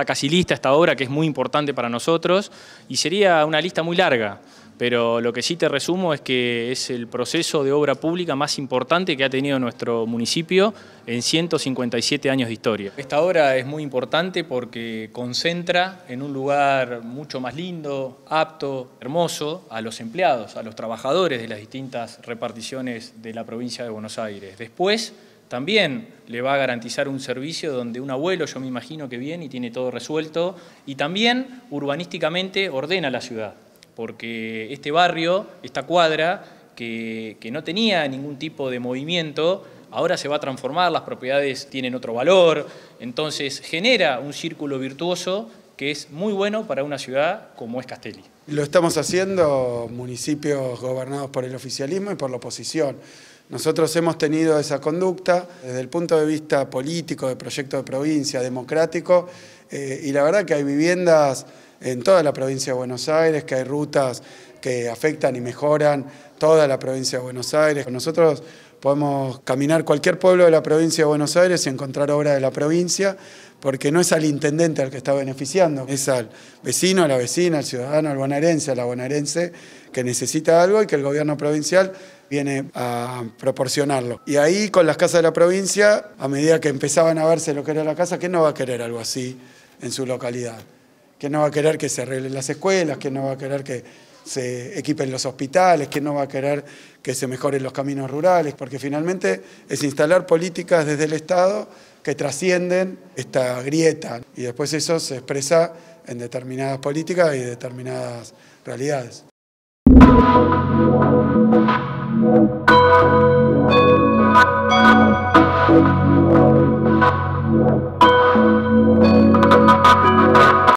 está casi lista esta obra, que es muy importante para nosotros, y sería una lista muy larga. Pero lo que sí te resumo es que es el proceso de obra pública más importante que ha tenido nuestro municipio en 157 años de historia. Esta obra es muy importante porque concentra en un lugar mucho más lindo, apto, hermoso a los empleados, a los trabajadores de las distintas reparticiones de la provincia de Buenos Aires. Después, también le va a garantizar un servicio donde un abuelo, yo me imagino que viene y tiene todo resuelto, y también urbanísticamente ordena la ciudad. Porque este barrio, esta cuadra, que no tenía ningún tipo de movimiento, ahora se va a transformar, las propiedades tienen otro valor, entonces genera un círculo virtuoso que es muy bueno para una ciudad como es Castelli. Lo estamos haciendo municipios gobernados por el oficialismo y por la oposición. Nosotros hemos tenido esa conducta desde el punto de vista político, de proyecto de provincia, democrático, y la verdad que hay viviendas en toda la provincia de Buenos Aires, que hay rutas que afectan y mejoran toda la provincia de Buenos Aires. Nosotros podemos caminar cualquier pueblo de la provincia de Buenos Aires y encontrar obra de la provincia, porque no es al intendente al que está beneficiando, es al vecino, a la vecina, al ciudadano, al bonaerense, a la bonaerense que necesita algo y que el gobierno provincial viene a proporcionarlo. Y ahí con las casas de la provincia, a medida que empezaban a verse lo que era la casa, ¿quién no va a querer algo así en su localidad? ¿Quién no va a querer que se arreglen las escuelas? ¿Quién no va a querer que se equipen los hospitales? ¿Quién no va a querer que se mejoren los caminos rurales? Porque finalmente es instalar políticas desde el Estado que trascienden esta grieta y después eso se expresa en determinadas políticas y determinadas realidades.